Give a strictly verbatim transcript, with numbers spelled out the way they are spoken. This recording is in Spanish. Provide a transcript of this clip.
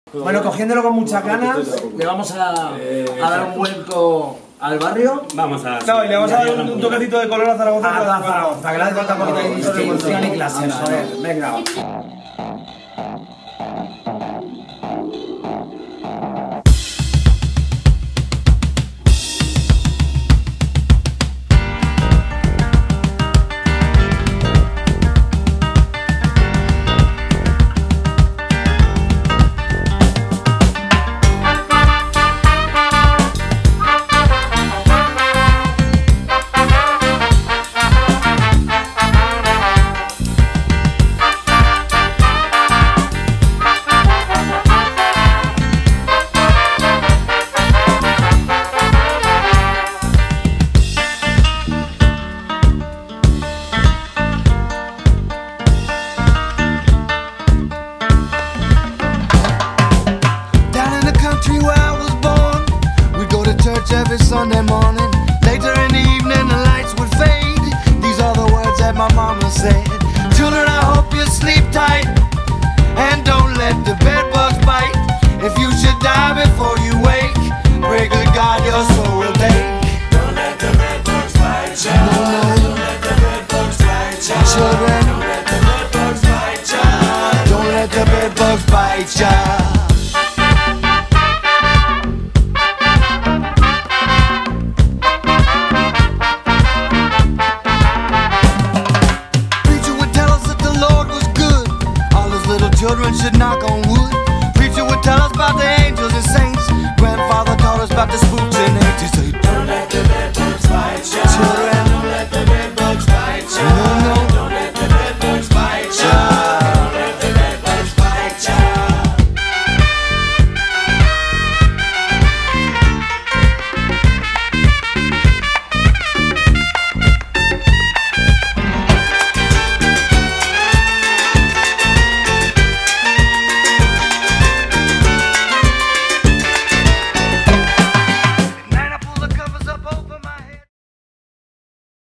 Bueno, cogiéndolo con muchas ganas, le vamos a, a dar un vuelco al barrio. Vamos a... No, y le vamos a dar un, un toquecito de color a Zaragoza. A toda Zaragoza, que le hace falta un poquito de distinción y clase. Joder, venga. Every Sunday morning